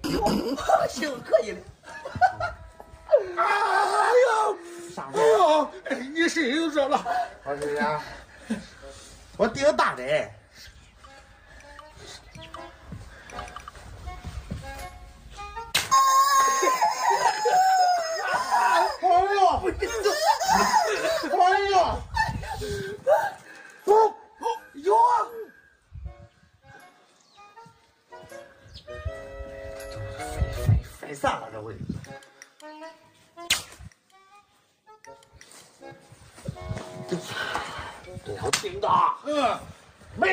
行，可以了。 哎呦， 啥哎呦，你身又热了。 我是呀，我顶大的。哎呦，哎呦，有啊。飞散了这回。这要顶的。